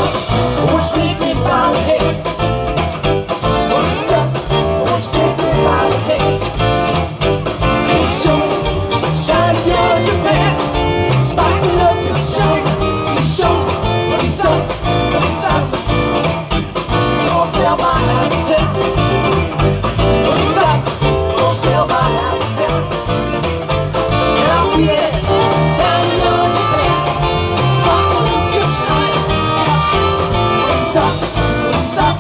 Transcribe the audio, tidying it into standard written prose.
Won't you take me by the hand? Won't you stop? Won't you take me by the hand? You show me, shine your Japan. Sparkle up your show. You show me, won't you stop? Won't you stop? Don't sell my house to town. Won't you stop? Don't sell my house to town. And I'll be there, shine your Japan. Sparkle up your shine. Won't you stop? Won't you stop?